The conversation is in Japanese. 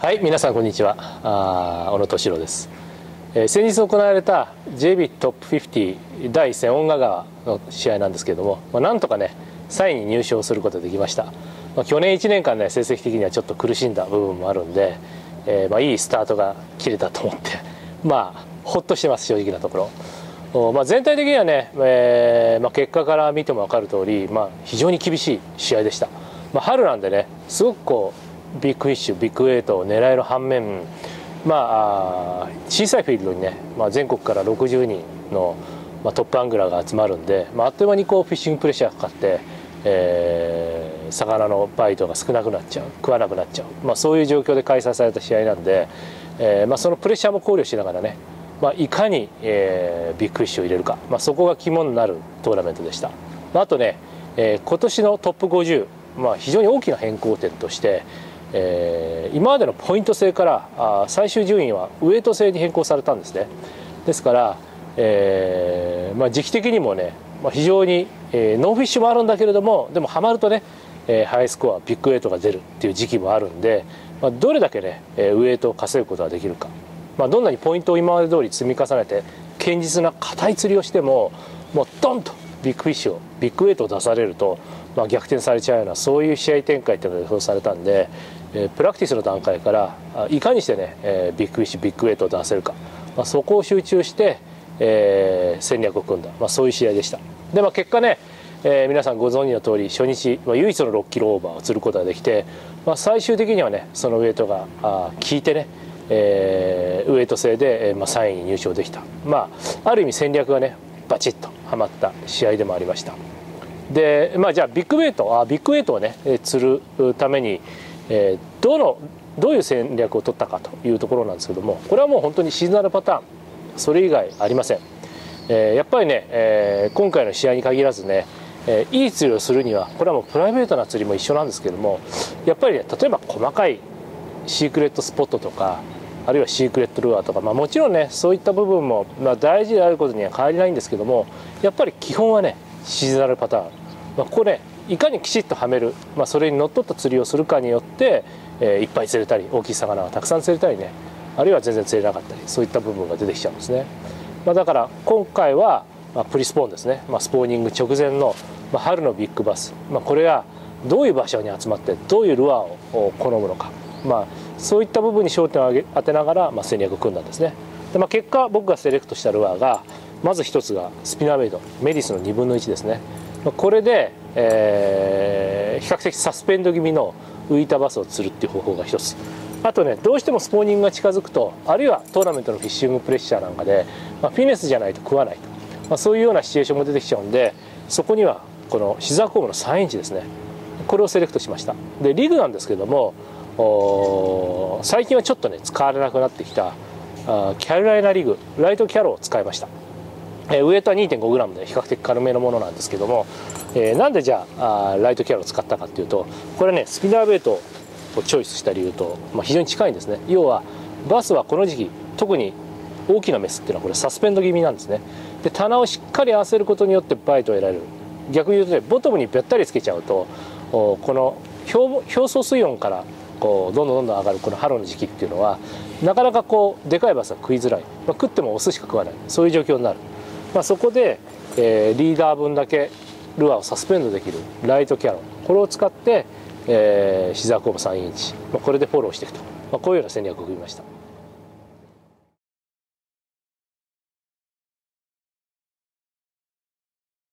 はい、皆さんこんにちは。小野敏郎です。先日行われた JB トップ50第1戦遠賀川の試合なんですけれども、なんとかね3位に入賞することができました。去年1年間ね成績的にはちょっと苦しんだ部分もあるんで、いいスタートが切れたと思ってほっとしてます、正直なところ。全体的にはね、結果から見ても分かる通り、非常に厳しい試合でした。春なんでねすごくビッグフィッシュビッグウェイトを狙える反面、小さいフィールドにね、全国から60人の、トップアングラーが集まるんで、あっという間にフィッシングプレッシャーがかかって、魚のバイトが少なくなっちゃう、食わなくなっちゃう、そういう状況で開催された試合なんで、そのプレッシャーも考慮しながらね、いかに、ビッグフィッシュを入れるか、そこが肝になるトーナメントでした。あとね、今年のトップ50、非常に大きな変更点として、今までのポイント制から最終順位はウエイト制に変更されたんですね。ですから、時期的にもね、非常に、ノーフィッシュもあるんだけれども、でもハマるとね、ハイスコアビッグウェイトが出るっていう時期もあるんで、どれだけねウエイトを稼ぐことができるか、どんなにポイントを今まで通り積み重ねて堅実な硬い釣りをしても、ドンとビッグフィッシュをビッグウェイトを出されると、逆転されちゃうようなそういう試合展開っていうのが予想されたんで、プラクティスの段階からいかにしてねビッグフィッシュビッグウェイトを出せるか、そこを集中して、戦略を組んだ、そういう試合でした。で、結果ね、皆さんご存知の通り初日、唯一の6キロオーバーを釣ることができて、最終的にはねそのウェイトが効いてね、ウェイト制で、3位に入賞できた、ある意味戦略がねバチッとはまった試合でもありました。で、じゃあビッグウェイトをね釣るために、どういう戦略を取ったかというところなんですけども、これはもう本当にシーズナルパターン、それ以外ありません。やっぱりね、今回の試合に限らずね、いい釣りをするにはこれはもうプライベートな釣りも一緒なんですけども、やっぱりね例えば細かいシークレットスポットとか、あるいはシークレットルアーとか、もちろんねそういった部分も、大事であることには変わりないんですけども、やっぱり基本はねシーズナルパターン、ここねいかにきちっとはめる、それにのっとった釣りをするかによって、いっぱい釣れたり大きい魚がたくさん釣れたりね、あるいは全然釣れなかったり、そういった部分が出てきちゃうんですね。だから今回は、プリスポーンですね、スポーニング直前の、春のビッグバス、これがどういう場所に集まってどういうルアーを好むのか、そういった部分に焦点を当てながら、戦略を組んだんですね。で、結果僕がセレクトしたルアーが、まず一つがスピナーベイドメディスの2分の1ですね。これで、比較的サスペンド気味の浮いたバスを釣るっていう方法が一つ。あとね、どうしてもスポーニングが近づくと、あるいはトーナメントのフィッシングプレッシャーなんかで、フィネスじゃないと食わないと、そういうようなシチュエーションも出てきちゃうんで、そこにはこのシザーコームの3インチですね、これをセレクトしました。でリグなんですけども、最近はちょっとね使われなくなってきたキャロライナリグライトキャロを使いました。ウエイトは 2.5g で比較的軽めのものなんですけども、なんでじゃあライトキャロを使ったかっていうと、これねスピナーベイトをチョイスした理由と、非常に近いんですね。要はバスはこの時期特に大きなメスっていうのはこれサスペンド気味なんですね。で棚をしっかり合わせることによってバイトを得られる。逆に言うとね、ボトムにべったりつけちゃうと、この表層水温からどんどん上がるこの春の時期っていうのはなかなかでかいバスは食いづらい、食ってもオスしか食わない、そういう状況になる。そこで、リーダー分だけルアーをサスペンドできるライトキャロ、これを使って、シザーコーム3インチ、これでフォローしていくと、こういうような戦略を組みました。